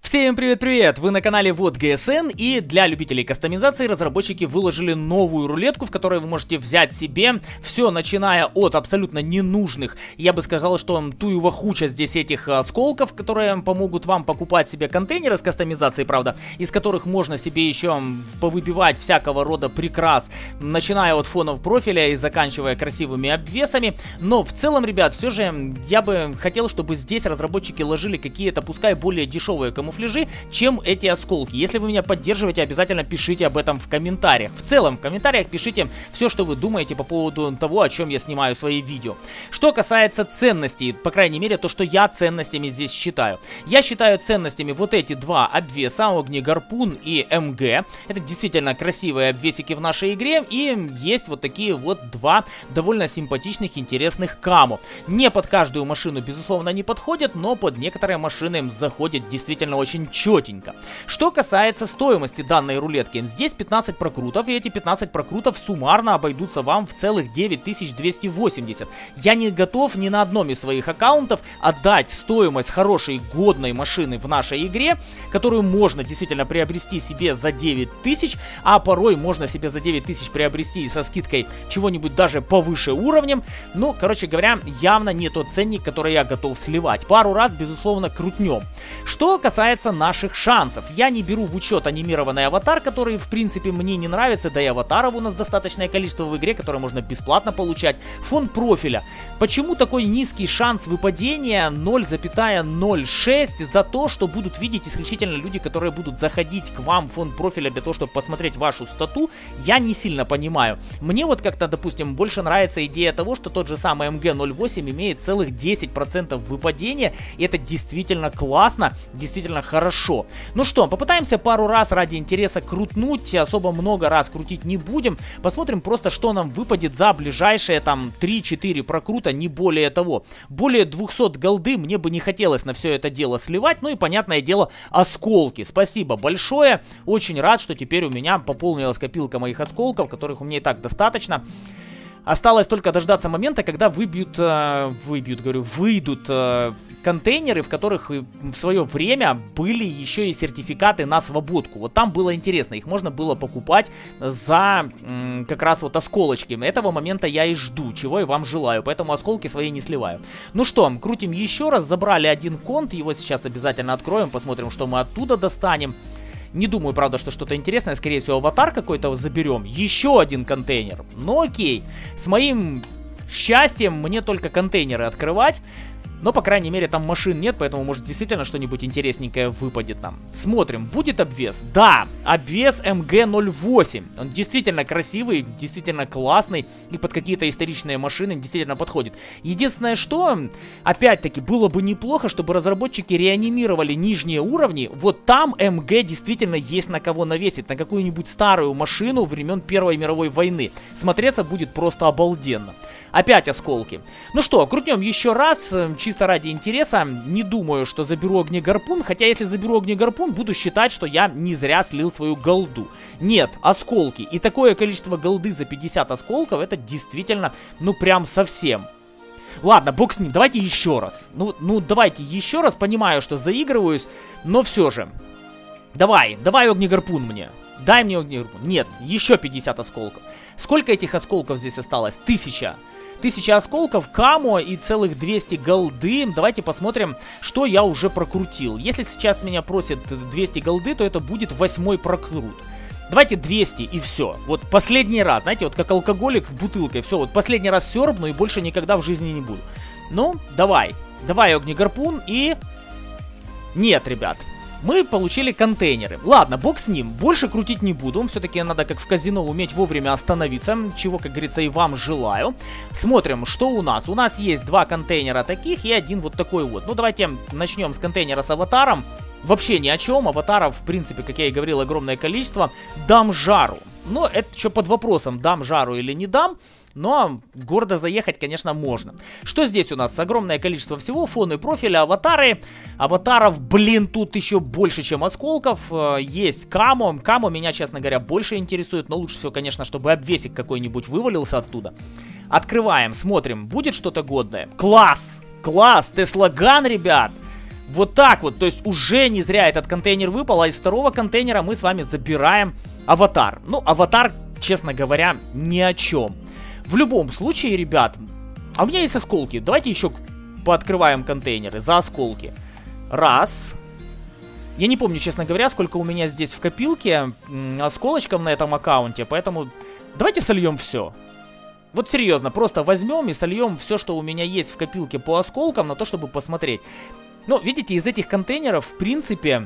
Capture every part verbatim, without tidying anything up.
Всем привет-привет! Вы на канале Вот ГСН, и для любителей кастомизации разработчики выложили новую рулетку, в которой вы можете взять себе все, начиная от абсолютно ненужных, я бы сказал, что туева-хуча здесь этих осколков, которые помогут вам покупать себе контейнеры с кастомизацией, правда, из которых можно себе еще повыбивать всякого рода прикрас, начиная от фонов профиля и заканчивая красивыми обвесами. Но в целом, ребят, все же я бы хотел, чтобы здесь разработчики ложили какие-то, пускай более дешевые камуфляжи, чем эти осколки. Если вы меня поддерживаете, обязательно пишите об этом в комментариях. В целом, в комментариях пишите все, что вы думаете по поводу того, о чем я снимаю свои видео. Что касается ценностей, по крайней мере, то, что я ценностями здесь считаю. Я считаю ценностями вот эти два обвеса, Огнегарпун и МГ. Это действительно красивые обвесики в нашей игре. И есть вот такие вот два довольно симпатичных, интересных камо. Не под каждую машину, безусловно, не подходят, но под некоторые машины заходят действительно очень очень четенько. Что касается стоимости данной рулетки, здесь пятнадцать прокрутов, и эти пятнадцать прокрутов суммарно обойдутся вам в целых девять тысяч двести восемьдесят. Я не готов ни на одном из своих аккаунтов отдать стоимость хорошей, годной машины в нашей игре, которую можно действительно приобрести себе за девять тысяч, а порой можно себе за девять тысяч приобрести со скидкой чего-нибудь даже повыше уровнем. Ну, короче говоря, явно не тот ценник, который я готов сливать. Пару раз, безусловно, крутнем. Что касается наших шансов, я не беру в учет анимированный аватар, который в принципе мне не нравится, да и аватаров у нас достаточное количество в игре, которые можно бесплатно получать. Фон профиля. Почему такой низкий шанс выпадения ноль целых ноль шесть за то, что будут видеть исключительно люди, которые будут заходить к вам в фон профиля для того, чтобы посмотреть вашу стату, я не сильно понимаю. Мне вот как-то, допустим, больше нравится идея того, что тот же самый эм гэ ноль восемь имеет целых десять процентов выпадения, и это действительно классно, действительно хорошо. Ну что, попытаемся пару раз ради интереса крутнуть, особо много раз крутить не будем, посмотрим просто, что нам выпадет за ближайшие там три-четыре прокрута, не более того. Более двухсот голды мне бы не хотелось на все это дело сливать, ну и понятное дело, осколки. Спасибо большое, очень рад, что теперь у меня пополнилась копилка моих осколков, которых у меня и так достаточно. Осталось только дождаться момента, когда выбьют, э, выбьют, говорю, выйдут э, контейнеры, в которых в свое время были еще и сертификаты на свободку. Вот там было интересно, их можно было покупать за м, как раз вот осколочки. Этого момента я и жду, чего и вам желаю, поэтому осколки свои не сливаю. Ну что, крутим еще раз, забрали один конт, его сейчас обязательно откроем, посмотрим, что мы оттуда достанем. Не думаю, правда, что что-то интересное. Скорее всего, аватар какой-то заберем. Еще один контейнер. Ну окей. С моим счастьем мне только контейнеры открывать. Но, по крайней мере, там машин нет, поэтому, может, действительно что-нибудь интересненькое выпадет нам. Смотрим, будет обвес? Да, обвес эм гэ ноль восемь. Он действительно красивый, действительно классный, и под какие-то историчные машины действительно подходит. Единственное, что, опять-таки, было бы неплохо, чтобы разработчики реанимировали нижние уровни. Вот там эм гэ действительно есть на кого навесить, на какую-нибудь старую машину времен Первой мировой войны. Смотреться будет просто обалденно. Опять осколки. Ну что, крутнем еще раз, чисто ради интереса. Не думаю, что заберу Огнегарпун, хотя если заберу Огнегарпун, буду считать, что я не зря слил свою голду. Нет, осколки. И такое количество голды за пятьдесят осколков, это действительно, ну прям совсем. Ладно, бог с ним, давайте еще раз. Ну, ну давайте еще раз, понимаю, что заигрываюсь, но все же. Давай, давай Огнегарпун мне. Дай мне Огнегарпун. Нет, еще пятьдесят осколков. Сколько этих осколков здесь осталось? Тысяча. Тысяча осколков, камо и целых двести голды. Давайте посмотрим, что я уже прокрутил. Если сейчас меня просят двести голды, то это будет восьмой прокрут. Давайте двести и все. Вот последний раз, знаете, вот как алкоголик с бутылкой. Все, вот последний раз сербну и больше никогда в жизни не буду. Ну, давай. Давай Огнегарпун и... Нет, ребят. Мы получили контейнеры. Ладно, бог с ним. Больше крутить не буду. Все-таки надо, как в казино, уметь вовремя остановиться. Чего, как говорится, и вам желаю. Смотрим, что у нас. У нас есть два контейнера таких и один вот такой вот. Ну, давайте начнем с контейнера с аватаром. Вообще ни о чем. Аватаров, в принципе, как я и говорил, огромное количество. Дам жару. Но это что под вопросом, дам жару или не дам. Но гордо заехать, конечно, можно. Что здесь у нас? Огромное количество всего. Фоны профиля, аватары. Аватаров, блин, тут еще больше, чем осколков. Есть камо. Камо меня, честно говоря, больше интересует. Но лучше всего, конечно, чтобы обвесик какой-нибудь вывалился оттуда. Открываем, смотрим. Будет что-то годное? Класс! Класс! Теслаган, ребят! Вот так вот, то есть уже не зря этот контейнер выпал, а из второго контейнера мы с вами забираем аватар. Ну, аватар, честно говоря, ни о чем. В любом случае, ребят, а у меня есть осколки. Давайте еще пооткрываем контейнеры за осколки. Раз. Я не помню, честно говоря, сколько у меня здесь в копилке осколочков на этом аккаунте, поэтому давайте сольем все. Вот серьезно, просто возьмем и сольем все, что у меня есть в копилке по осколкам, на то, чтобы посмотреть. Ну, видите, из этих контейнеров, в принципе,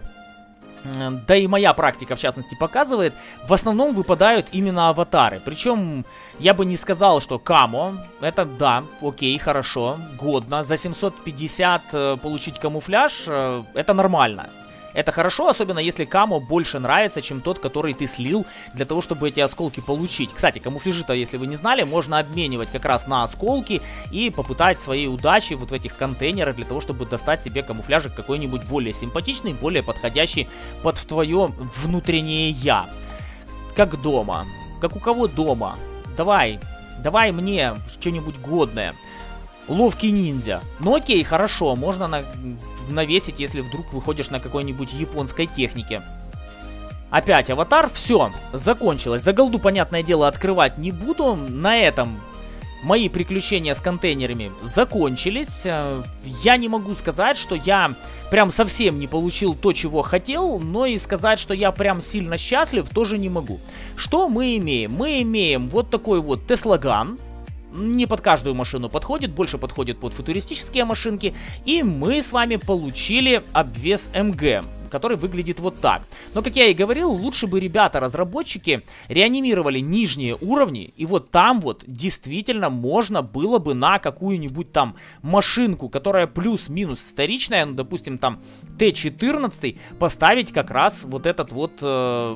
да и моя практика, в частности, показывает, в основном выпадают именно аватары. Причем, я бы не сказал, что камо, это, да, окей, хорошо, годно. За семьсот пятьдесят э, получить камуфляж, э, это нормально. Это хорошо, особенно если камо больше нравится, чем тот, который ты слил для того, чтобы эти осколки получить. Кстати, камуфляжи-то, если вы не знали, можно обменивать как раз на осколки и попытать свои удачи вот в этих контейнерах для того, чтобы достать себе камуфляжик какой-нибудь более симпатичный, более подходящий под твое внутреннее я. Как дома. Как у кого дома. Давай, давай мне что-нибудь годное. Ловкий ниндзя. Ну окей, хорошо, можно на... навесить, если вдруг выходишь на какой-нибудь японской технике. Опять аватар, все, закончилось. За голду, понятное дело, открывать не буду. На этом мои приключения с контейнерами закончились. Я не могу сказать, что я прям совсем не получил то, чего хотел, но и сказать, что я прям сильно счастлив, тоже не могу. Что мы имеем? Мы имеем вот такой вот Теслаган. Не под каждую машину подходит, больше подходит под футуристические машинки. И мы с вами получили обвес эм гэ, который выглядит вот так. Но, как я и говорил, лучше бы ребята-разработчики реанимировали нижние уровни. И вот там вот действительно можно было бы на какую-нибудь там машинку, которая плюс-минус вторичная, ну, допустим, там тэ четырнадцать, поставить как раз вот этот вот... Э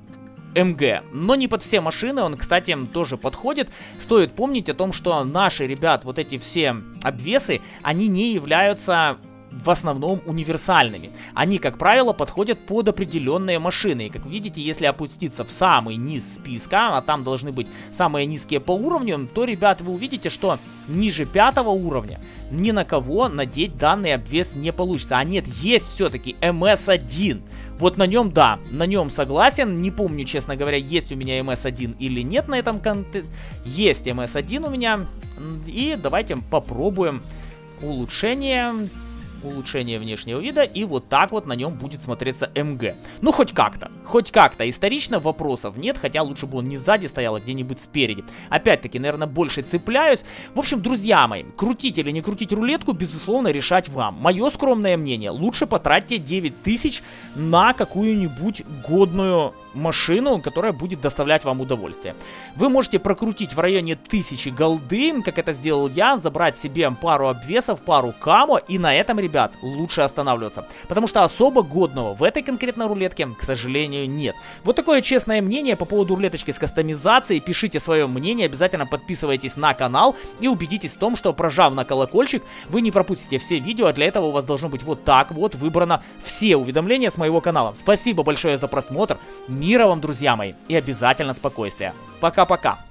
эм гэ. Но не под все машины он, кстати, тоже подходит. Стоит помнить о том, что наши, ребят, вот эти все обвесы, они не являются в основном универсальными. Они, как правило, подходят под определенные машины. И, как видите, если опуститься в самый низ списка, а там должны быть самые низкие по уровню, то, ребят, вы увидите, что ниже пятого уровня ни на кого надеть данный обвес не получится. А нет, есть все-таки эм эс один. Вот на нем, да, на нем согласен. Не помню, честно говоря, есть у меня эм эс один или нет на этом контенте. Есть эм эс один у меня. И давайте попробуем улучшение... улучшение внешнего вида, и вот так вот на нем будет смотреться эм гэ. Ну, хоть как-то, хоть как-то. Исторично вопросов нет, хотя лучше бы он не сзади стоял, а где-нибудь спереди. Опять-таки, наверное, больше цепляюсь. В общем, друзья мои, крутить или не крутить рулетку, безусловно, решать вам. Мое скромное мнение, лучше потратьте девять тысяч на какую-нибудь годную машину, которая будет доставлять вам удовольствие. Вы можете прокрутить в районе тысячи голды, как это сделал я, забрать себе пару обвесов, пару камо, и на этом, ребят, лучше останавливаться. Потому что особо годного в этой конкретной рулетке, к сожалению, нет. Вот такое честное мнение по поводу рулеточки с кастомизацией. Пишите свое мнение, обязательно подписывайтесь на канал и убедитесь в том, что, прожав на колокольчик, вы не пропустите все видео, а для этого у вас должно быть вот так вот выбрано все уведомления с моего канала. Спасибо большое за просмотр. Мира вам, друзья мои, и обязательно спокойствия. Пока-пока.